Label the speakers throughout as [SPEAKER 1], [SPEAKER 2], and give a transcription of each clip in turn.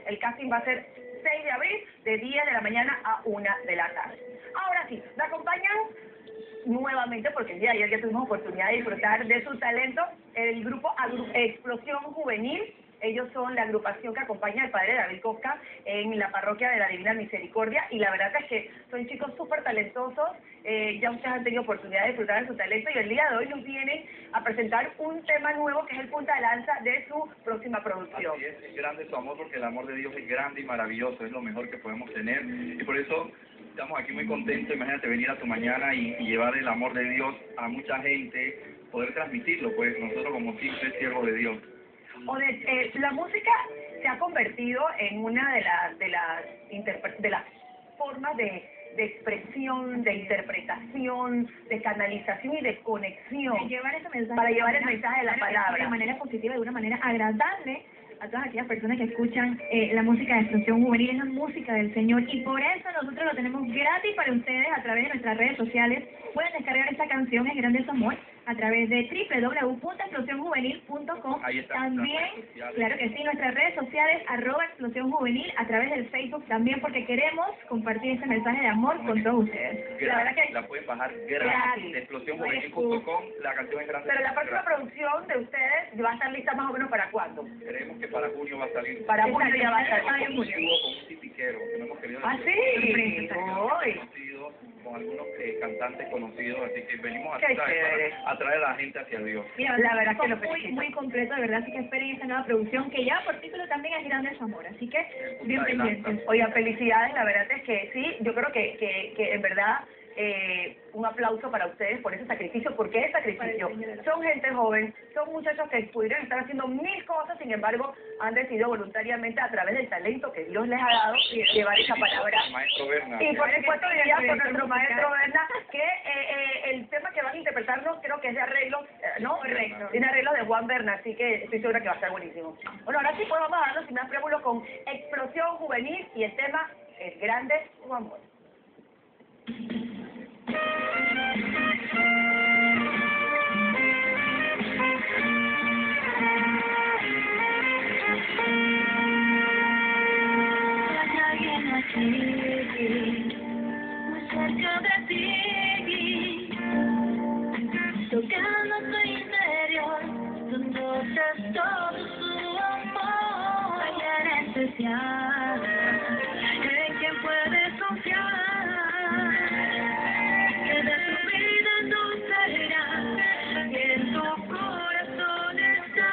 [SPEAKER 1] El casting va a ser 6 de abril, de 10 de la mañana a 1 de la tarde. Ahora sí, me acompañan nuevamente, porque el día de ayer ya tuvimos oportunidad de disfrutar de su talento, el grupo Explosión Juvenil. Ellos son la agrupación que acompaña al padre David Cosca en la parroquia de la Divina Misericordia, y la verdad es que son chicos súper talentosos. Ya ustedes han tenido oportunidad de disfrutar de su talento, y el día de hoy nos vienen a presentar un tema nuevo que es el punta de lanza de su próxima producción.
[SPEAKER 2] Así es grande su amor, porque el amor de Dios es grande y maravilloso, es lo mejor que podemos tener, y por eso estamos aquí muy contentos. Imagínate venir a tu mañana y llevar el amor de Dios a mucha gente, poder transmitirlo, pues nosotros como simples siervos de Dios.
[SPEAKER 1] La música se ha convertido en una de las formas de expresión, de interpretación, de canalización y de conexión para llevar el mensaje de la palabra
[SPEAKER 3] de manera positiva, de una manera agradable a todas aquellas personas que escuchan la música de Explosión Juvenil. Es la música del Señor, y por eso nosotros lo tenemos gratis para ustedes a través de nuestras redes sociales. Pueden descargar esta canción, Es Grande Su Amor, a través de www.explosionjuvenil.com. También, claro que sí, nuestras redes sociales, @explosionjuvenil, a través del Facebook también, porque queremos compartir este mensaje de amor con todos ustedes.
[SPEAKER 2] La verdad que la pueden bajar gratis de explosionjuvenil.com. La canción es grande.
[SPEAKER 1] Pero la próxima producción de ustedes va a estar lista más o menos ¿para cuándo?
[SPEAKER 2] Creemos que para junio va a salir.
[SPEAKER 1] Para junio ya va a salir.
[SPEAKER 2] Con un tipiquero que no hemos querido.
[SPEAKER 1] ¿Ah, sí?
[SPEAKER 2] Con algunos cantantes conocidos, así que venimos
[SPEAKER 1] Qué chévere.
[SPEAKER 2] a traer a la gente hacia Dios.
[SPEAKER 3] Mira,
[SPEAKER 1] la verdad que lo
[SPEAKER 3] muy,
[SPEAKER 1] felicito.
[SPEAKER 3] muy completo, de verdad, así que esperen esta nueva producción, que ya por título también es Grande Su Amor, así que bien pendientes.
[SPEAKER 1] Oiga, felicidades, la verdad es que sí, yo creo que en verdad un aplauso para ustedes por ese sacrificio, porque es sacrificio. Son gente joven, son muchachos que pudieran estar haciendo mil cosas, sin embargo, han decidido voluntariamente, a través del talento que Dios les ha dado, llevar esa palabra.
[SPEAKER 2] Maestro Berna.
[SPEAKER 1] Y por supuesto diría por nuestro maestro Berna que el tema que van a interpretarnos creo que es de arreglo, ¿no?
[SPEAKER 3] Correcto.
[SPEAKER 1] Tiene arreglo de Juan Berna, así que estoy segura que va a estar buenísimo. Bueno, ahora sí pues vamos a darnos sin más preámbulos con Explosión Juvenil, y el tema Es Grande Su Amor.
[SPEAKER 4] Muy cerca de ti, tocando tu interior, dándote todo su amor. Alguien especial, en quien puedes confiar, que de tu vida no será, que en tu corazón está.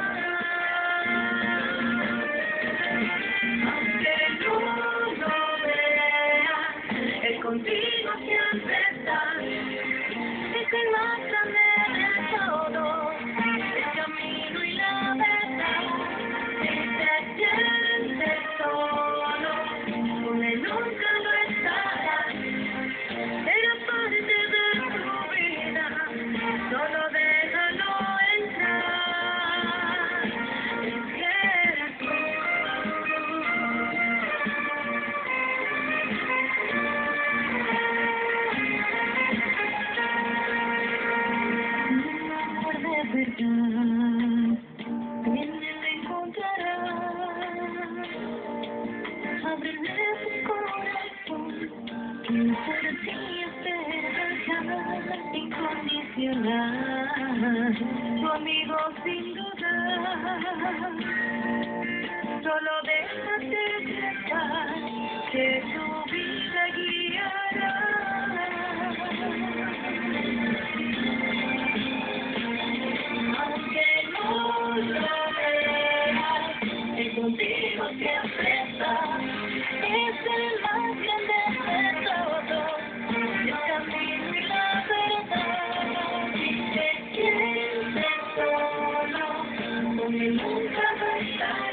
[SPEAKER 4] Aunque no lo veas, Él contigo siempre está. Es el más grande de todo, el camino y la verdad. Si te sientes solo, con Él nunca lo estarás. Será parte de tu vida, solo déjalo entrar. Es Jesús. Verdad, en Él encontrarás. Ábrele tu corazón, que por ti espera incondicional. Tu amigo sin dudar, solo déjate llevar, que tu vida guiará. Contigo siempre está, es el más grande de todos, el camino y la verdad. Si te sientes solo, con Él nunca va a estar.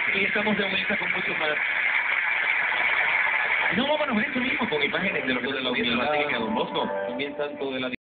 [SPEAKER 5] Y estamos de vuelta con mucho más. No, vámonos en esto mismo, con imágenes de los de la audiencia de la técnica de Don Bosco. También tanto de la